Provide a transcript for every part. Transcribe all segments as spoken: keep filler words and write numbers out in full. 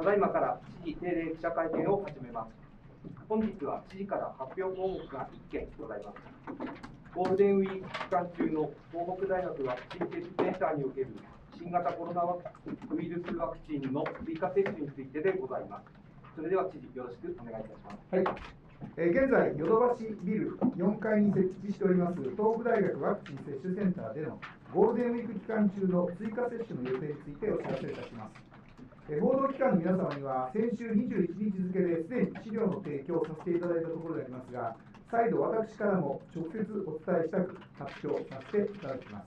ただいまから知事定例記者会見を始めます。本日は知事から発表項目がいっけんございます。ゴールデンウィーク期間中の東北大学ワクチン接種センターにおける新型コロナウイルスワクチンの追加接種についてでございます。それでは知事、よろしくお願いいたします。 はい。えー、現在、ヨドバシビルよんかいに設置しております東北大学ワクチン接種センターでのゴールデンウィーク期間中の追加接種の予定についてお知らせいたします。えー、報道機関の皆様には先週にじゅういちにち付ですでに資料の提供をさせていただいたところでありますが、再度私からも直接お伝えしたく発表させていただきます。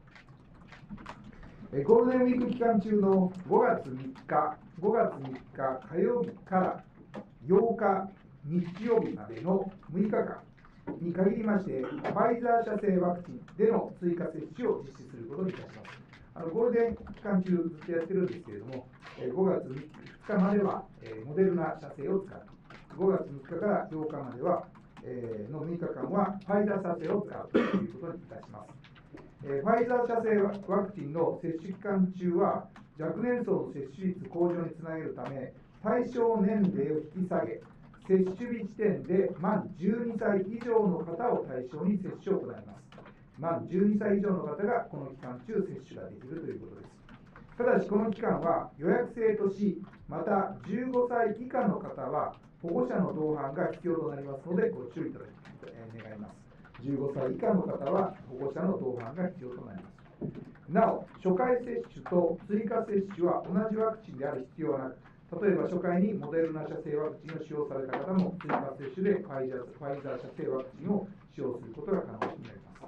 えー、ゴールデンウィーク期間中のごがつみっか、ごがつみっか火曜日からようか日曜日までのむいかかんに限りまして、ファイザー社製ワクチンでの追加接種を実施することにいたします。あのゴールデン期間中、ずっとやってるんですけれども、ごがつふつかまではモデルナ社製を使う、ごがつみっかからようかまではのむいかかんはファイザー社製を使うということにいたします。ファイザー社製ワクチンの接種期間中は、若年層の接種率向上につなげるため、対象年齢を引き下げ、接種日時点で満じゅうにさい以上の方を対象に接種を行います。満じゅうにさい以上の方がこの期間中、接種ができるということです。ただし、この期間は予約制とし、またじゅうごさい以下の方は保護者の同伴が必要となりますので、ご注意いただき、えー、願います。じゅうごさい以下の方は保護者の同伴が必要となります。なお、初回接種と追加接種は同じワクチンである必要はなく、例えば初回にモデルナ社製ワクチンを使用された方も追加接種でファイザー、ファイザー社製ワクチンを使用することが可能になります。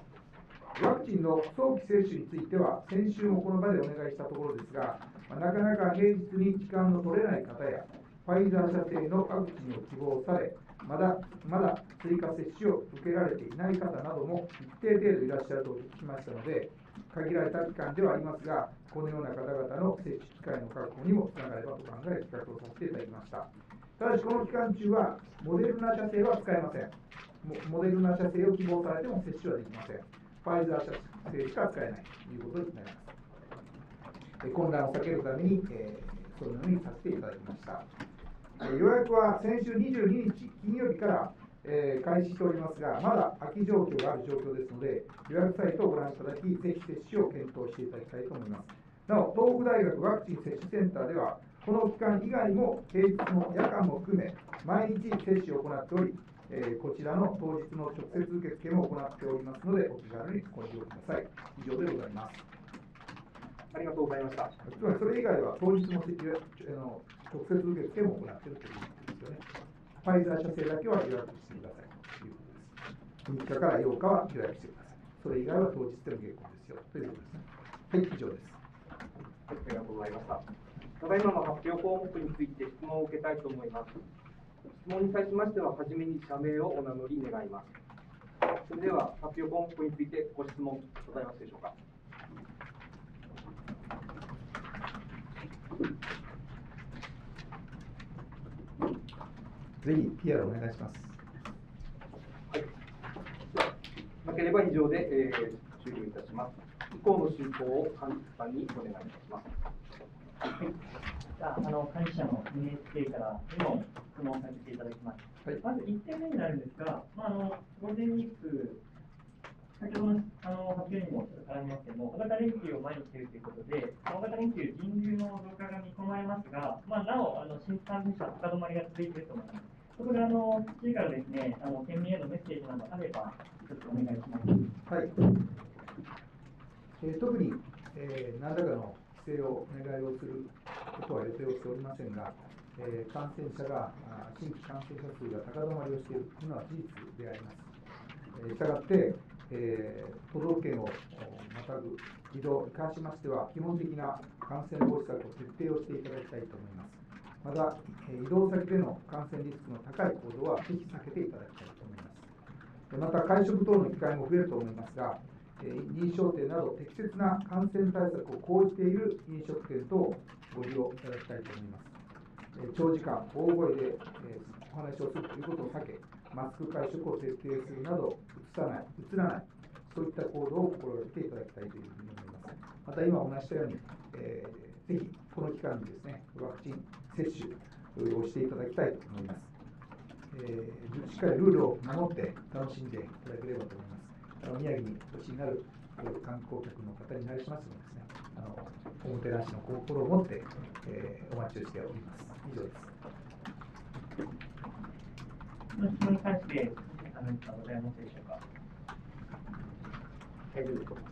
ワクチンの早期接種については、先週もこの場でお願いしたところですが、なかなか平日に時間の取れない方や、ファイザー社製のワクチンを希望され、まだまだ追加接種を受けられていない方なども一定程度いらっしゃると聞きましたので、限られた期間ではありますが、このような方々の接種機会の確保にもつながればと考え、企画をさせていただきました。ただし、この期間中は、モデルナ社製は使えません。モデルナ社製を希望されても接種はできません。ファイザー社製しか使えないということになります。混乱を避けるために、えー、そのようにさせていただきました。予約は先週にじゅうににち金曜日から、えー、開始しておりますが、まだ空き状況がある状況ですので、予約サイトをご覧いただき、ぜひ接種を検討していただきたいと思います。なお、東北大学ワクチン接種センターでは、この期間以外も平日も夜間も含め、毎日接種を行っており、えー、こちらの当日の直接受付も行っておりますので、お気軽にご利用ください。以上でございます。 ありがとうございました。 つまりそれ以外は当日の直接受付も行っているということですよね。ファイザー社製だけは予約してくださいということです。みっかからようかは予約してください。それ以外は当日でも結構ですよということですね。はい、以上です。 はい、ありがとうございました。ただいまの発表項目について質問を受けたいと思います。質問に対しましては、はじめに社名をお名乗り願います。それでは、発表項目についてご質問ございますでしょうか。 ぜひ ピーアール お願いします。 はい。なければ以上で、えー、終了いたします。以降の進行を幹事さんにお願いいたします。 はい。じゃあ、あの幹事社の エヌエイチケー からに問質問させていただきます。はい、まずいってんめになるんですが、まあ、あのゴールデンウィーク、先ほどのあの発表にもちょっと絡みますけども、大型連休を前にしているということで、大型連休、人流の増加が見込まれますが、まあ、なお、あの新規感染者高止まりが続いていると思います。そこで、あの知事からですね、あの県民へのメッセージなどあれば、ちょっとお願いします。 はい。えー、特に、えー、何らかの規制をお願いをすることは予定をしておりませんが、えー、感染者が、新規感染者数が高止まりをしているというのは事実であります。えー、したがって、えー、都道府県をまたぐ移動に関しましては、基本的な感染防止策を徹底をしていただきたいと思います。また、移動先での感染リスクの高い行動はぜひ避けていただきたいと思います。また、会食等の機会も増えると思いますが、認証店など適切な感染対策を講じている飲食店等をご利用いただきたいと思います。長時間、大声でお話をするということを避け、マスク会食を徹底するなど、うつさない、うつらない、そういった行動を心がけていただきたいというふうに思います。また今お話したように、えーぜひこの期間にですね、ワクチン接種をしていただきたいと思います。えー、しっかりルールを守って楽しんでいただければと思います。あの宮城にお越しになる観光客の方になりしますのですね、あのおもてなしの心を持って、えー、お待ちをしております。以上です。 この質問に関して何かございますでしょうか。大丈夫でしょうか。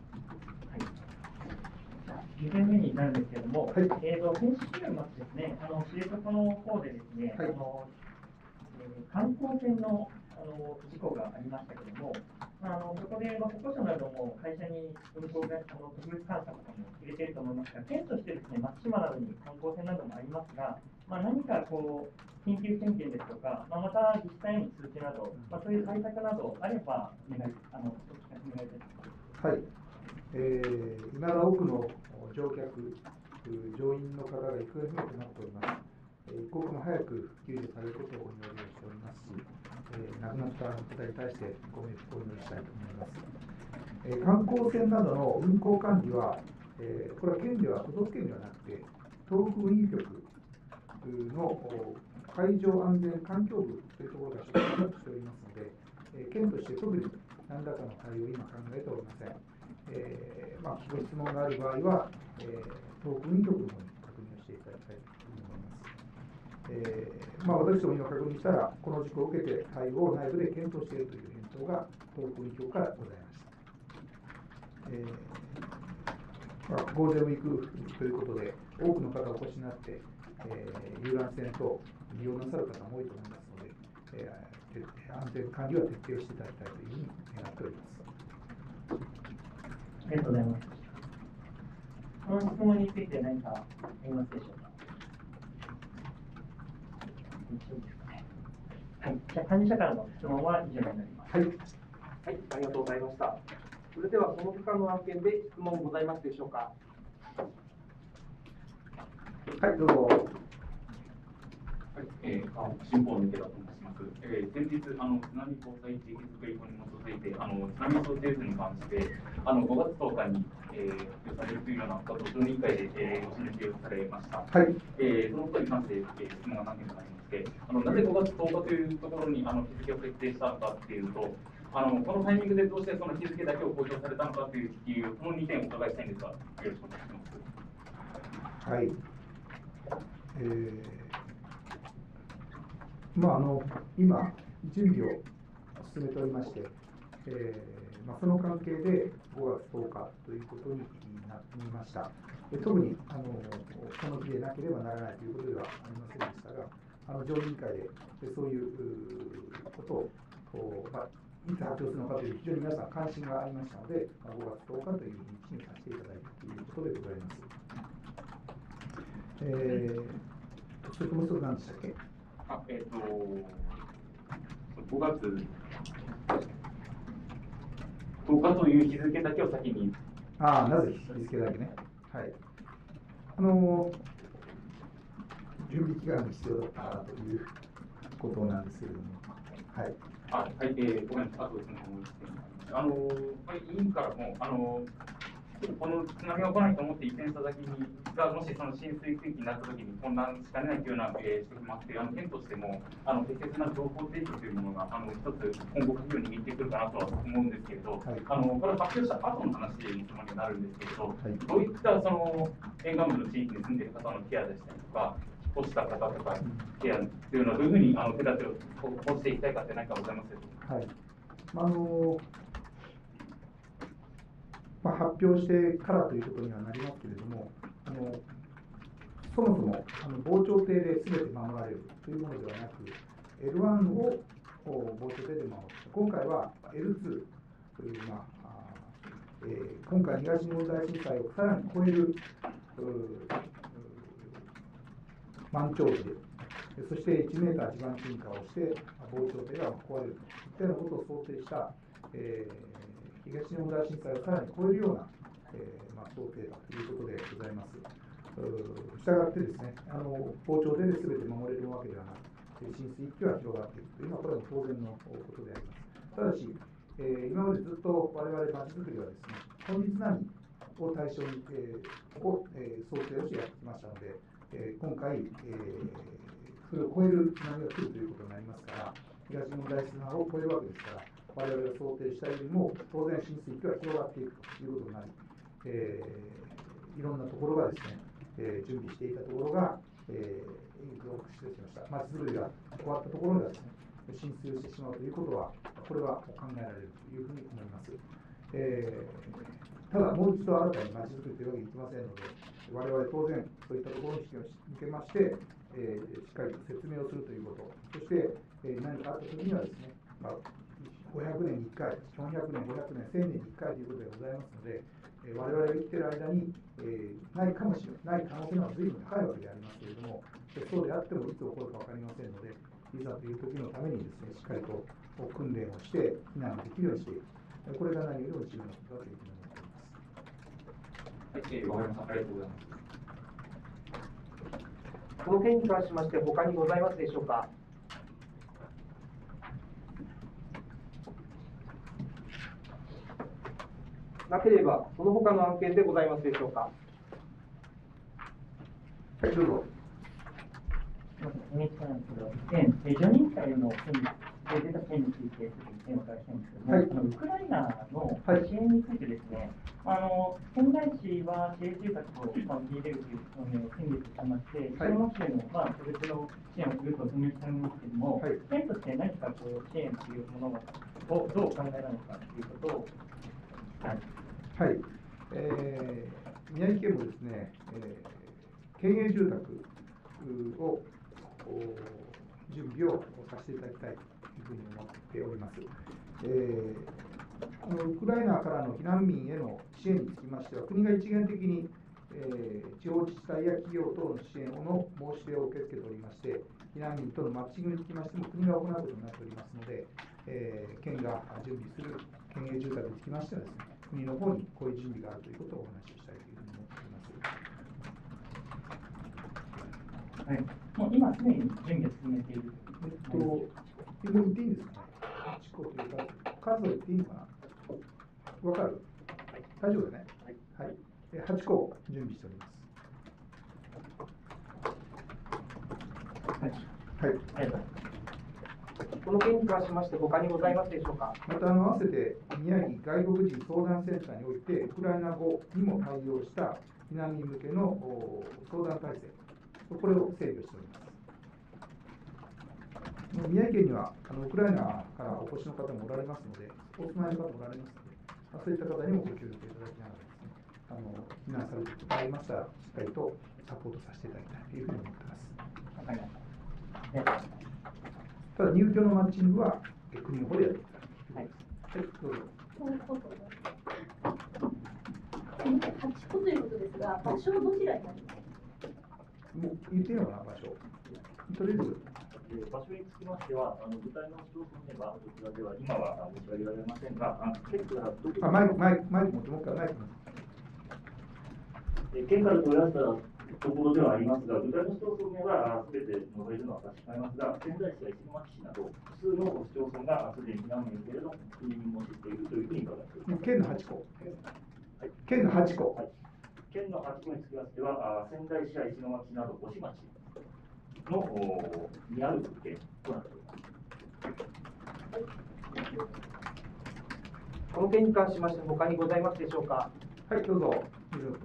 にてんめになるんですけれども、はい、えーと先週末ですね、あの知床の方でですね、はい、あのえー、観光船のあの事故がありましたけれども、まあ、あのそこで、まあ、国交省なども会社に運航があの特別監査とかも入れていると思いますが、県としてですね、松島などに観光船などもありますが、まあ、何かこう緊急点検ですとか、まあ、また自治体への通知など、まあ、そういう対策などあればお願いあのお聞かせ願いたいと思います。 はい、えー、今だ多くの乗客、乗員の方が行方不明となっております。一刻も早く救助されることをお祈りをしておりますし、えー、亡くなった方に対してご冥福をお祈りしたいと思います。えー、観光船などの運航管理は、えー、これは県では都道府県ではなくて、東北運輸局の海上安全環境部というところが所管しておりますので、えー、県として特に何らかの対応を今考えておりません。えーまあ、ご質問がある場合は、えー、東北運輸局の方に確認をしていただきたいと思います。えーまあ、私ども今確認したら、この事故を受けて対応を内部で検討しているという返答が東北運輸局からございました。えーまあ、ゴールデンウィークということで、多くの方お越しになって、えー、遊覧船等利用なさる方も多いと思いますので、えー、安全管理は徹底していただきたいというふうに願っております。 ありがとうございます。この質問について何かありますでしょうか。以上ですかね。はい、じゃあ管理者からの質問は以上になります。 はい、はい、ありがとうございました。それではその他の案件で質問ございますでしょうか。 はい、どうぞ。 はい、えー、あ新報の池田と申します。えー、先日あの津波防災地域づくり法に基づいてあの津波想定図に関してあのごがつとおかに、えー、発表されるというようなことを常任委員会で、えー、お示しをされました。 はい。 えー、そのことに関して、えー、質問が何点かありまして、あのなぜごがつとおかというところにあの日付を設定したのかというと、あのこのタイミングでどうしてその日付だけを公表されたのかというこのにてんをお伺いしたいんですが、よろしくお願いします。 はい。えーまあ、あの今、準備を進めておりまして、えーまあ、その関係でごがつとおかということになりました。特にあのこの日でなければならないということではありませんでしたが、あの常任委員会でそういうことを、まあ、いつ発表するのかという非常に皆さん関心がありましたので、まあ、ごがつとおかという日にさせていただいたということでございます。えー、それともう一つ何でしたっけ？ あえー、とごがつとおかという日付だけを先に。 ああ、なぜ日付だけね。はい。あの準備期間が必要だったということなんですけれども。はい。 あ、はい、えー、ごめんなさい。あとですね、あの委員からも、あのこの津波が来ないと思って移転した先にがもしその浸水区域になったときに混乱しかねないというような、えー、指摘もあって、あの県としてもあの適切な情報提供というものがあの一つ今後鍵を握ってくるかなとは思うんですけれど、はい、あのこれは発表した後の話につまりなるんですけれど、はい、どういったその沿岸部の地域に住んでいる方のケアでしたりとか、落ちた方とかケアというのはどういうふうにあの手立てを講じていきたいかって何かございますでしょうか。はい、 あのまあ、発表してからということにはなりますけれども、あのそもそもあの防潮堤で全て守られるというものではなく、エルワン を防潮堤で守る。今回は エルツー という、まあえー、今回東日本大震災をさらに超える満潮時で、そしていちメーター地盤沈下をして防潮堤が壊れるといったようなことを想定した、えー東日本大震災をさらに超えるような、えーまあ、想定だということでございます。したがってですね、あの防潮堤で全て守れるわけではなく、浸水域は広がっていくというのは、これは当然のことであります。ただし、えー、今までずっと我々町づくりはですね、本日並みを対象に、えー、を、えー、想定をしてやってきましたので、えー、今回、えー、それを超える津波が来るということになりますから、東日本大震災を超えるわけですから、我々が想定したよりも、当然浸水域が広がっていくということになり、えー、いろんなところがですね、えー、準備していたところが、えー、増失しました。まちづくりが終わったところがですね、浸水をしてしまうということは、これは考えられるというふうに思います。えー、ただ、もう一度新たにまちづくりというわけにいきませんので、我々当然、そういったところに向けまして、えー、しっかりと説明をするということ、そして、えー、何かあったときにはですね、まあ、ごひゃくねんにいっかい、よんひゃくねん、ごひゃくねん、せんねんにいっかいということでございますので、えー、我々が生きている間に、えー、ないかもしれない、ない可能性は随分高いわけでありますけれども、そうであってもいつ起こるか分かりませんので、いざという時のためにですね、しっかりと訓練をして避難できるようにしていく、これが何よりも重要なことだというふうに思っています。 はい、えー、わかりました。ありがとうございます。 この件に関しまして、他にございますでしょうか。なければ、その他の案件でございますでしょうか。 はい、どうぞ。 エヌエイチケー なんですけど、以前、常任会の件で出た件について、ちょっと意見をお伺いしたいんですけども、はい、あのウクライナの支援についてですね、はい、あの仙台市は市営住宅を受け入れるという表明を先月しまして、石巻市への、まあ、個別の支援をすると表明されますけれども、はい、県として何かこう支援というものをどう考えられるのかということを、はい。 はい、えー、宮城県もですね、えー、県営住宅を準備をさせていただきたいというふうに思っております。えー、このウクライナからの避難民への支援につきましては、国が一元的に、えー、地方自治体や企業等の支援の申し出を受け付けておりまして、避難民とのマッチングにつきましても国が行うことになっておりますので、えー、県が準備する県営住宅につきましてはですね、国の方にこういう準備があるということをお話をしたいというふうに思っております。 はい、もう今すでに準備を進めている。 えっと、もう言っていいんですかね。はちこというか、数を言っていいのかな。わかる？はい、大丈夫だね。はい。はい、はちこ準備しております。はい。はい。ありがとうございます。 この件に関しまして、他にございますでしょうか。 また、あの合わせて宮城外国人相談センターにおいて、ウクライナ語にも対応した避難民向けの相談体制、これを整備をしております。宮城県にはあのウクライナからお越しの方もおられますので、お住まいの方もおられますので、まあ、そういった方にもご協力いただきながらですね、あの避難されることがありましたら、しっかりとサポートさせていただきたいというふうに思っています。 わかりました。 ただ、入居のマッチングは国の方でやっていただきます。はい、はい、どうぞ。 そういうことはちこということですが、場所はどちらになりますか。 もう言っていいのかな、場所。とりあえず。 場所につきましては、あの具体の市町村では、こちらでは今は申し上げられませんが、あ県からどこあマイク、マイク、マイク持って、もう一回マイク持って。県から取り出したところではありますが、具体の市町村がすべて除いるのは差し控えますが、仙台市や石巻市など、複数の市町村がすでに避難民受け入れの国に申し出ているというふうに伺っています。 県のはちこ。 はい、 県のはちこ。 はい、県のはちこにつきましては、仙台市や石巻市など五市町のにある県となっております。 この件に関しまして、他にございますでしょうか。 はい、どうぞ。水野君。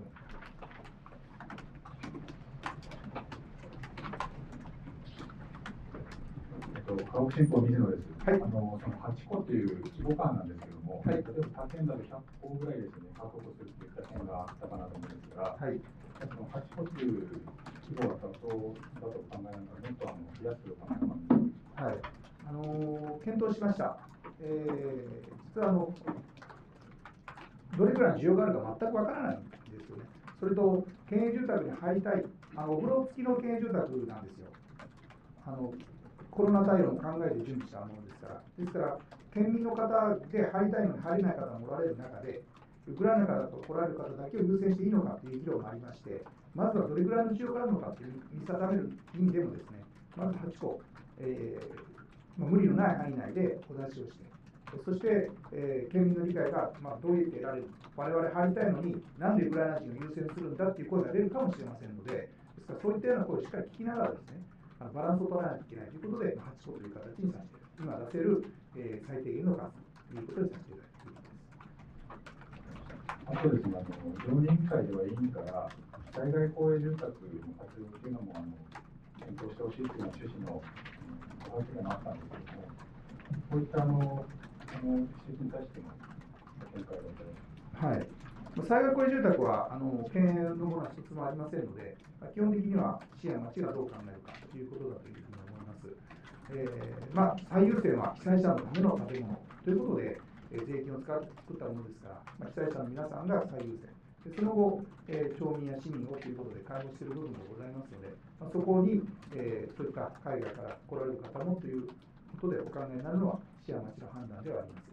河北新報水野です。 はい、 あのそのはちこという規模感なんですけども、 はい、 例えば他県だとひゃっこぐらいですね、確保するといった県があったかなと思うんですが、 はい、 そのはちこという規模が妥当だと考えながら、もっとあの増やすと考えます。 はい、あのー、検討しました。えー、実はあのどれぐらいの需要があるか全くわからないんですよね。それと、県営住宅に入りたい、あのお風呂付きの県営住宅なんですよ。あのコロナ対応を考えて準備したものですから、ですから、県民の方で入りたいのに入れない方もおられる中で、ウクライナから来られる方だけを優先していいのかという議論がありまして、まずはどれぐらいの需要があるのかという見定める意味でもですね、まずはちこ、えーまあ、無理のない範囲内でお出しをして、 そして、えー、県民の理解が、まあ、どうやって得られる、我々入りたいのに、なんでウクライナ人を優先するんだっていう声が出るかもしれませんので、ですからそういったような声をしっかり聞きながらですね、あのバランスを取らないといけないということで、はちこという形にさせている、今出せる、えー、最低限の数ということにさせていただいています。 あとですね、あの常任委員会では委員から、災害公営住宅の活用というのもあの検討してほしいという趣旨のお話があったんですけれども、こういったあのあの指摘に対しての見解をいただきます。 はい。災害公営住宅はあの県のものは一つもありませんので、基本的には市や町がどう考えるかということだというふうに思います。えー、まあ、最優先は被災者のための建物ということで、えー、税金を使って作ったものですから、まあ、被災者の皆さんが最優先。でその後、えー、町民や市民をということで介護している部分がございますので、まあ、そこに、えー、そういった海外から来られる方もということでお考えになるのは市や町の判断ではあります。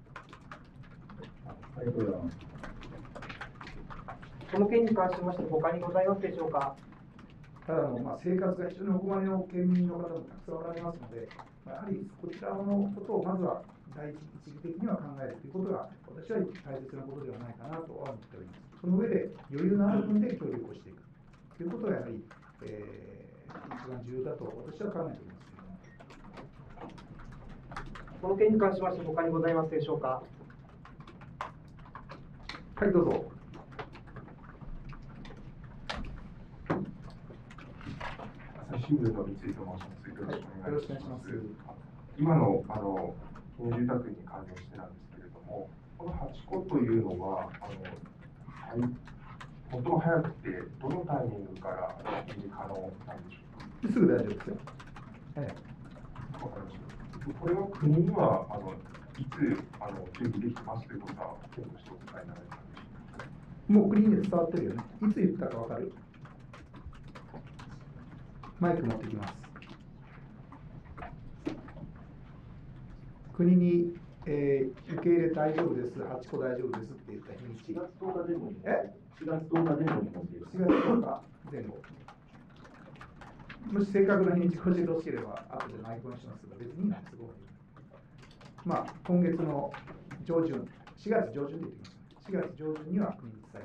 ありがとうございます。 この件に関しまして、他にございますでしょうか。 ただの、まあ、生活が非常にお困りの県民の方もたくさんおられますので、やはりこちらのことをまずは第一義的には考えるということが、私は大切なことではないかなとは思っております。その上で、余裕のある分で協力をしていくということが、やはり、えー、一番重要だと私は考えております。 この件に関しまして、他にございますでしょうか。 はい、どうぞ。 朝日新聞の三井と申します。よろしくお願いします。 はい、よろしくお願いします。 今のあの県営住宅に関連してなんですけれども、このはちこというのはあの、はい、最も早くてどのタイミングから準備可能なんでしょうか。 すぐ大丈夫ですよ。はい。 わかりました。これは国にはあのいつあの準備できますということは県としてお伝えになられたんでしょうか。 もう国に伝わってるよね。いつ言ったかわかる？マイク持ってきます。国に、えー、受け入れ大丈夫です、はちこ大丈夫ですって言った日にち。 しがつとおか前後に。 え ? しがつとおか前後に持っている。 しがつとおか前後。もし正確な日にち教えてほしければ、後で内婚しますが、別にいいな、すごい。まあ、今月の上旬、しがつ上旬で言ってきます。しがつ上旬には国に伝え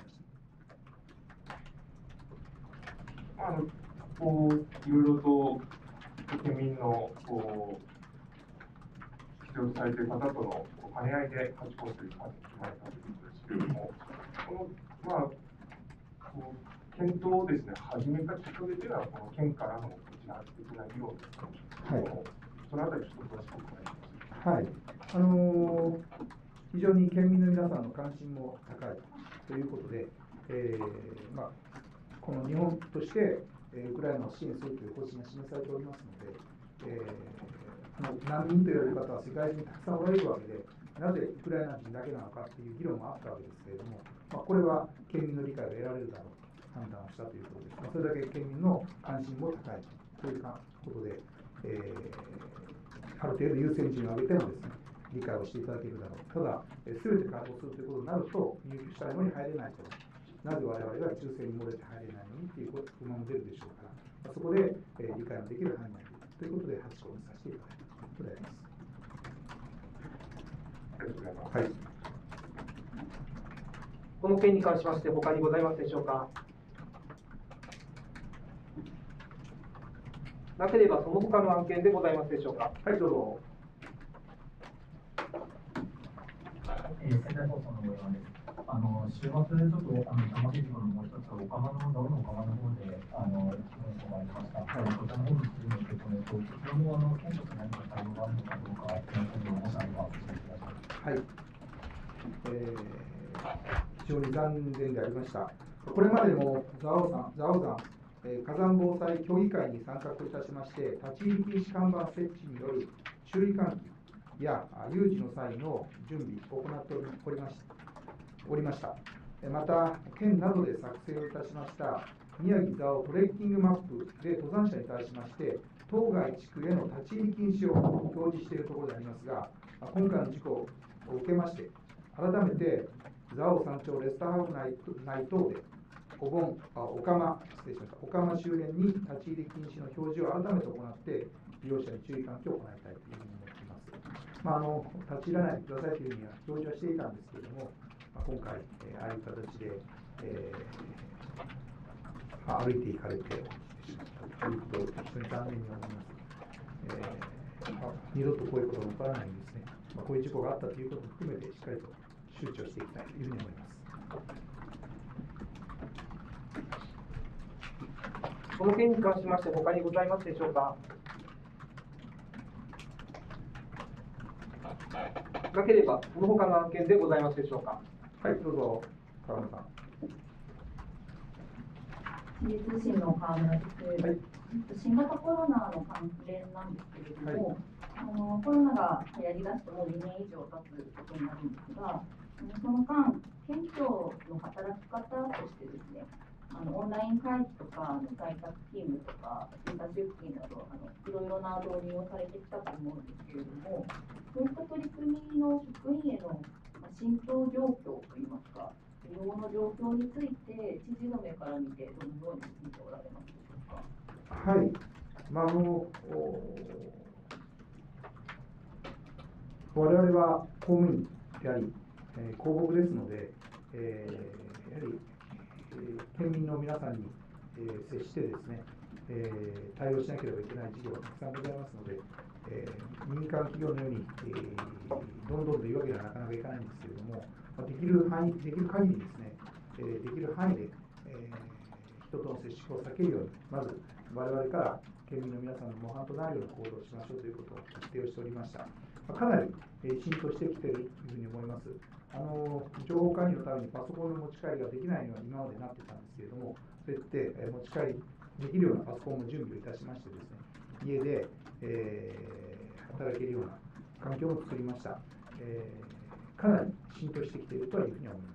ました。 あのこういろいろと県民のこう必要とされている方との兼ね合いではちこうという数決まれたということですけれども、このまあこう検討をですね始めたきっかけというのはこの県からのこちら的な議論ですか。はい。そのあたりちょっと詳しくお願いします。 はい。あのー、非常に県民の皆さんの関心も高いということで、えー、まあこの日本として、えー、ウクライナを支援するという方針が示されておりますので、えー、難民と言われる方は世界中にたくさんおられるわけで、なぜウクライナ人だけなのかという議論もあったわけですけれども、まあ、これは県民の理解が得られるだろうと判断をしたということです。まあ、それだけ県民の関心も高いということで、えー、ある程度優先順位を上げてもですね、理解をしていただけるだろう。ただ、すべて確保するということになると、入居したいのに入れないと。なぜ我々が抽選に漏れて入れないのにという不満も出るでしょうから、そこで、えー、理解のできる範囲内ということで、はちこにさせていただいたということであります。 ありがとうございます。 はい。 この件に関しまして、他にございますでしょうか。なければ、その他の案件でございますでしょうか。 はい、どうぞ。 えー、仙台放送の上山です。あの週末、ちょっとあの玉木事故のもう一つ、岡間の道路の岡間の方で、あの事故がありました。はい、こちらの方について受け止めと、こちらもあの県として何か対応があるのかどうか、そのことをもしあれば教えてください。 はい。えー、非常に残念でありました。これまでも蔵王山、蔵王山、えー、火山防災協議会に参画いたしまして、立ち入り禁止看板設置による注意喚起や有事の際の準備を行っておりました。おりました。また、県などで作成をいたしました宮城蔵王トレッキングマップで登山者に対しまして、当該地区への立ち入り禁止を表示しているところでありますが、今回の事故を受けまして、改めて蔵王山頂レスターハウス内等で、お盆、あおかま、失礼しました、おかま周辺に立ち入り禁止の表示を改めて行って、利用者に注意喚起を行いたいというふうに思っています。 まあ、あの立ち入らないでくださいというふうには表示はしていたんですけれども、まあ、今回、えー、ああいう形で、えーまあ、歩いていかれてしまったということを非常に残念に思います。えーまあ、二度とこういうことが起こらないようにですね、まあ、こういう事故があったということも含めてしっかりと周知をしていきたいというふうに思います。 この件に関しまして、他にございますでしょうか。なければ、その他の案件でございますでしょうか。 はい、どうぞ、川村さん。 時事通信の川村です。 はい、 新型コロナの関連なんですけれども、はい、あのコロナが流行りだしてもうにねん以上経つことになるんですが、その間、県庁の働き方としてですね、あのオンライン会議とか、あの在宅勤務とか、追加出勤などあの、いろいろな導入をされてきたと思うんですけれども、そういった取り組みの職員への浸透状況といいますか、利用の状況について、知事の目から見て、どのように見ておられますでしょうか。 はい、まあ、あの我々は公務員であり、えー、公僕ですので、えー、やはり、えー、県民の皆さんに、えー、接してですね、えー、対応しなければいけない事業がたくさんございますので、えー、民間企業のように、えー、どんどんというわけではなかなかいかないんですけれども、できる範囲、できる限りですね、えー、できる範囲で、えー、人との接触を避けるように、まず我々から県民の皆さんの模範となるような行動をしましょうということを決定をしておりました。かなり、えー、浸透してきているというふうに思います。あの情報管理のためにパソコンの持ち帰りができないように今までなってたんですけれども、そうやって、えー、持ち帰りできるようなパソコンも準備をいたしましてですね、家で、えー、働けるような環境を作りました。えー、かなり浸透してきているというふうに思います。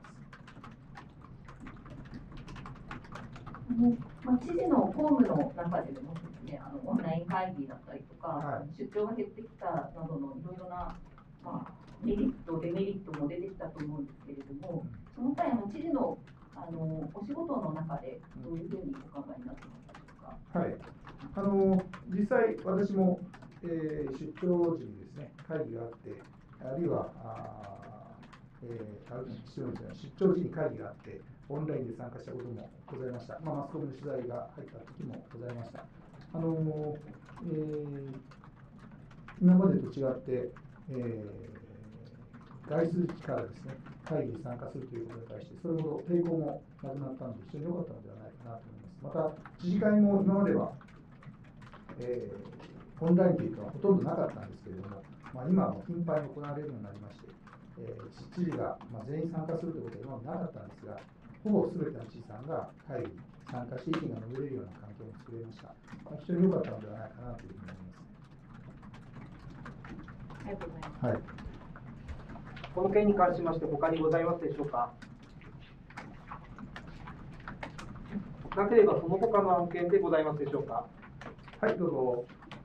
あのまあ、知事の公務の中でもですね、あのオンライン会議だったりとか、はい、出張が減ってきたなどのいろいろな、まあ、メリット、デメリットも出てきたと思うんですけれども、その際、あの知事のあのお仕事の中でどういうふうにお考えになってますでしょうか。はい、 あの実際、私も、えー、出張時にですね、会議があって、あるいは、あえー、出張時に会議があって、オンラインで参加したこともございました。まあ、マスコミの取材が入った時もございました。あのえー、今までと違って、えー、外出時からですね、会議に参加するということに対して、それほど抵抗もなくなったので、非常に良かったのではないかなと思います。また、知事会も今までは、えー、オンラインというか、ほとんどなかったんですけれども、まあ、今は頻繁に行われるようになりまして、えー、知事が、まあ、全員参加するということは今までなかったんですが、ほぼすべての知事さんが会議に参加して意見が述べれるような環境を作れました。まあ、非常に良かったのではないかなというふうに思います。 ありがとうございます。 はい。 この件に関しまして、他にございますでしょうか。なければ、その他の案件でございますでしょうか。 はい、どうぞ。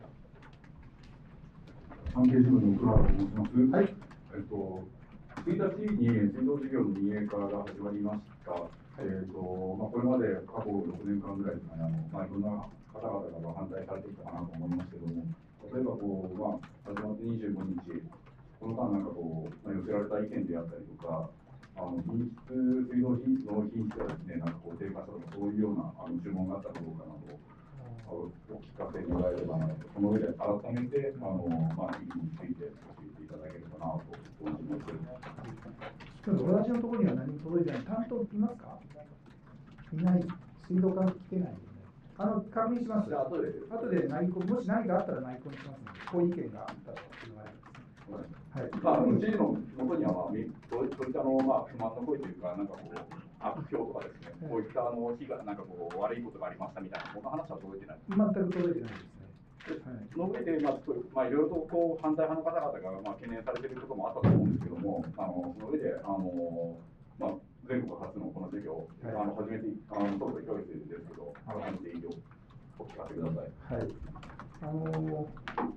関係事務の倉原と申します。 はい。 えっとついたちに水道事業の民営化が始まりました。はい、えーとまあ、これまで過去ろくねんかんぐらいですかね、あのまあ、いろんな方々が反対されてきたかなと思いますけども、例えばこう、まあ、始まってにじゅうごにち、この間なんかこう、まあ、寄せられた意見であったりとか、あの品質、水道品質の品質がですね、なんかこう低下したとか、そういうようなあの注文があったかどうかなど、お聞かせもらえればなと、その上で改めて、あのまあ、意見について教えていただければなと思います。 私のところには何も届いてない。担当いますか？いない。水道管来てないよね。あの、確認します。あとで、後で内容、もし何かあったら内容にしますので、こういう意見があったというのがあります。はい。 まあ、うちの元には、まあ、そういったの、まあ、不満の声というか、なんかこう、悪評とかですね、こういったあの日が、なんかこう、悪いことがありましたみたいな、この話は届いてない全く届いてないですね。 その上で、まあ、まあ、いろいろとこう反対派の方々が、まあ、懸念されていることもあったと思うんですけども、あのその上で、あのまあ、全国初のこの授業、はい、あの始めて、あのそろそろいっかげつですけど、改めて以上、お聞かせください。はい。 あの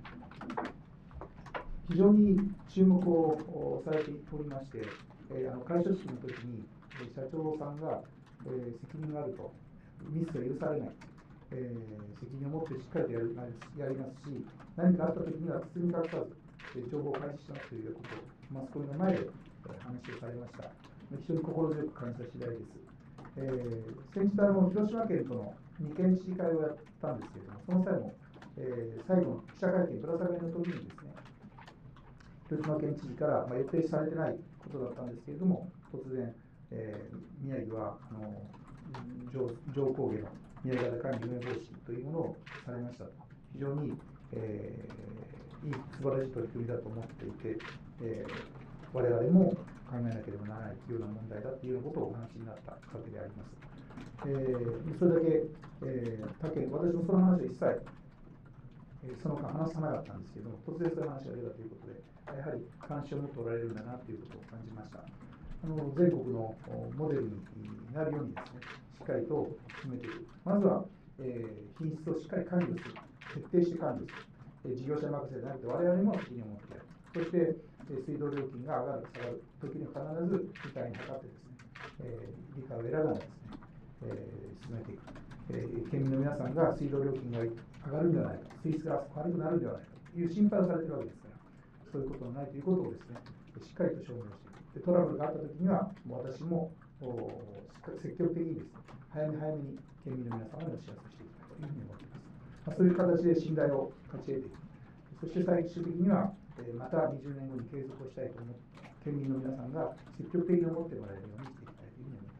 非常に注目をされておりまして、えー、あの開所式の時に、社長さんが、えー、責任があると、ミスが許されない。えー、責任を持ってしっかりとやります、やりますし、何かあったときには包み隠さず、 情報を開示しますということをマスコミの前で話をされました。非常に心強く感謝次第です。えー、先日あの、広島県とのに県知事会をやったんですけれども、その際も、えー、最後の記者会見、ぶら下げの時にですね、広島県知事から、まあ、予定されてないことだったんですけれども、突然、えー、宮城はあの上上皇下の宮城型管理運営方針というものをされましたと、非常に、えー、いい素晴らしい取り組みだと思っていて、えー我々も考えなければならないような問題だというようなことをお話になったわけであります。えー、それだけ、えー、他県、私もその話は一切、えー、その間話さなかったんですけれども、突然そういう話が出たということで、やはり関心を持っておられるんだなということを感じました。あの全国のモデルになるようにですね、しっかりと進めていく。まずは、えー、品質をしっかり管理をする。徹底して管理をする。えー、事業者任せではなくて、我々も責任を持ってやる。そして水道料金が上がる、下がるときには必ず理解に図ってですね、えー、理解を得ながらですね、えー、進めていく、えー。県民の皆さんが水道料金が上がるんではないか、水質が悪くなるんではないかという心配をされているわけですから、そういうことがないということをですね、しっかりと証明していく。でトラブルがあったときには、もう私も積極的にですね、早め早めに県民の皆様にお知らせしていきたいというふうに思っています。まあ、そういう形で信頼を勝ち得ていく。そして最終的には、またにじゅうねんごに継続をしたいと思って、県民の皆さんが積極的に思ってもらえるようにしていきたいというふうに思い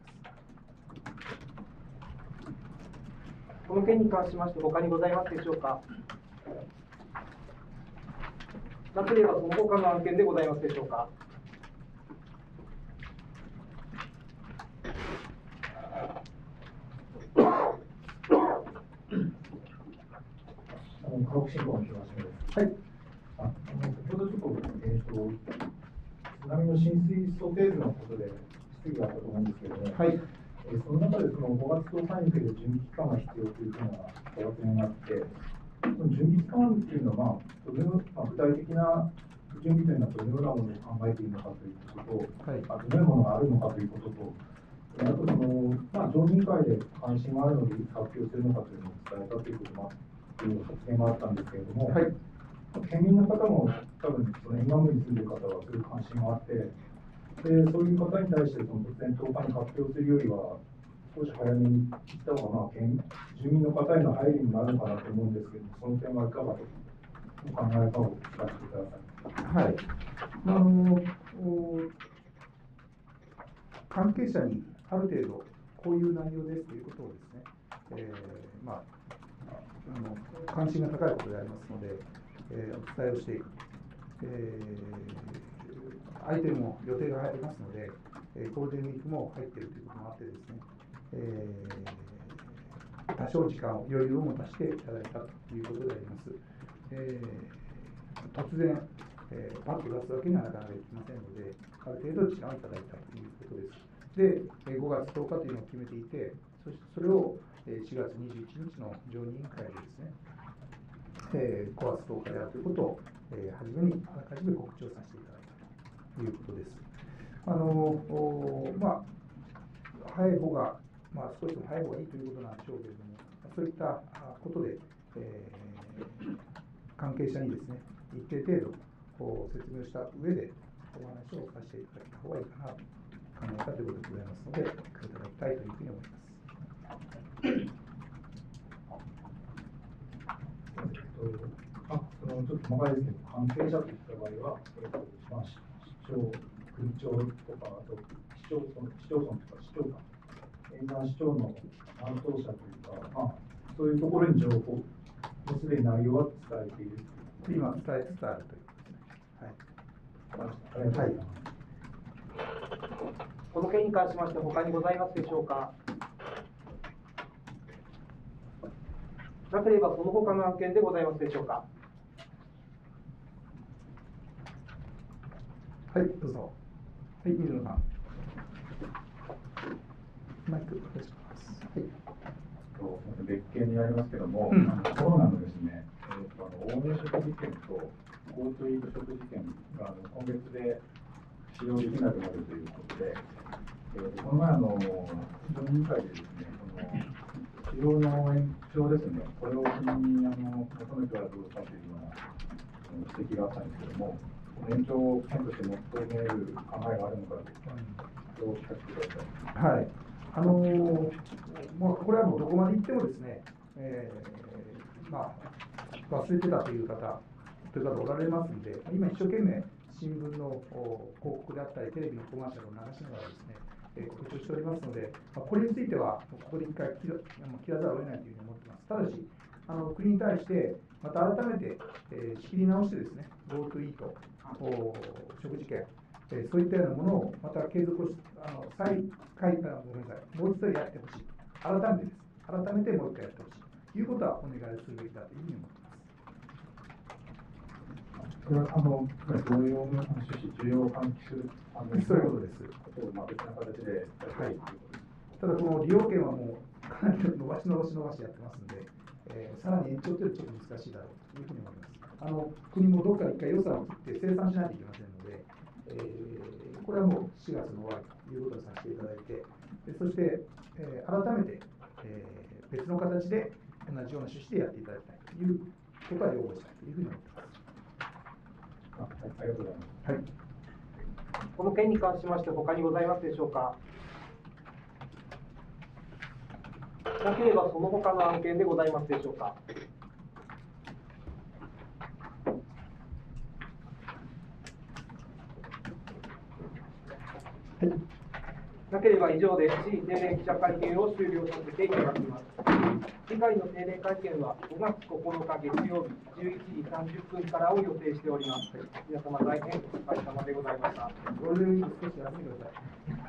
ます。 この件に関しまして、他にございますでしょうか。なければ、その他の案件でございますでしょうか。 科学振興の東村です。はい。あの先ほどちょっと、えーと、津波の浸水想定図のことで質疑があったと思うんですけれども、はい。えー、その中でそのごがつとおかに向けて準備期間が必要というふうなご発言があって、その準備期間っていうのは、まあ、どのまあ、具体的な準備というのはどのようなものを考えているのかということと、はい、あどのようなものがあるのかということと、あとその、まあ、常任会で関心があるのでいつ発表するのかというのを伝えたということもあって、いう発言があったんですけれども、はい、県民の方も多分その沿岸部に住んでいる方はそういう関心があって、でそういう方に対してその突然とおかに発表するよりは、少し早めに言った方が、まあ、県住民の方への配慮になるのかなと思うんですけども、その点はいかがとお考えかを聞かせてください。はい、 あの関係者にある程度、こういう内容ですということをですね、えーまああの関心が高いことでありますので、えー、お伝えをしていく、えー、相手も予定が入りますので、えー、ゴールデンウィークも入っているということもあってですね、えー、多少時間を余裕を持たせていただいたということであります。えー、突然、えー、パッと出すわけにはなかなかいきませんので、ある程度時間をいただいたということです。で、ごがつとおかというのを決めていて、そしてそれをしがつにじゅういちにちの常任委員会でですね、えー、ごがつとおかであるということを、えー、初めにあらかじめ告知をさせていただいたということです。あのまあ、早い方が、まあ、少しでも早い方がいいということなんでしょうけれども、そういったことで、えー、関係者にですね、一定程度説明した上でお話をさせていただいた方がいいかなと考えたということでございますので、お聞かせいただきたいというふうに思います。 あそのちょっと細かいですけど、関係者といった場合は、えっとまあ、市長、区長とか、あと市町村、市町村とか市長か、沿岸市長の担当者というか、まあ、そういうところに情報、もうすでに内容は伝えているという今、伝えつつあるということですね。はい。 ありがとうございます。 この件に関しまして、他にございますでしょうか。なければその他の案件でございますでしょうか。 はい、どうぞ。はい、水野さん。マイクお願いします。はい。 別件になりますけども、うん、コロナのですね、えー、とあの大雨食事件と GoTo イート食事件があの今月で使用できなくなるということで、えー、この前あの常任会でですね、その使用の延長ですね、これを国にあの求めてはどうかというような指摘があったんですけども、この延長を県として求める考えがあるのか、それを聞かせてください。 はい、あのー、まあ、これはもうどこまで行ってもですね、えー、まあ、忘れてたという方、という方おられますんで、今一生懸命新聞の広告であったり、テレビのコマーシャルを流しながらですね、えー、告知をしておりますので、まあ、これについては、ここで一回切ら切らざるを得ないというふうに思ってます。ただし、あの国に対して、また改めて、えー、仕切り直してですね、GoTo イート、食事券、えー、そういったようなものをまた継続をし、あの再開、ごめんなさい、もう一度やってほしい。改めてです。改めてもう一回やってほしいということはお願いするべきだというふうに思っています。 これはあの同様の趣旨、需要を喚起するあのそういうことです。 ことをまあ別な形でやりたいということです。 ただ、この利用券はもうかなり伸ばし伸ばし伸ばしやってますので、えー、さらに延長というのはちょっと難しいだろうというふうに思います。あの国もどっかで一回予算を切って生産しないといけませんので、えー、これはもうしがつの終わりということをさせていただいて、そして、えー、改めて、えー、別の形で同じような趣旨でやっていただきたいということは要望したいというふうに思っています。 あ、はい、ありがとうございます。 はい。 この件に関しまして、他にございますでしょうか。なければ、その他の案件でございますでしょうか。 はい、 なければ以上で市定例記者会見を終了させていただきます。次回の定例会見はごがつここのか月曜日じゅういちじさんじゅっぷんからを予定しております。皆様大変お疲れ様でございました。 ゴールデンウィーク少し休んでください。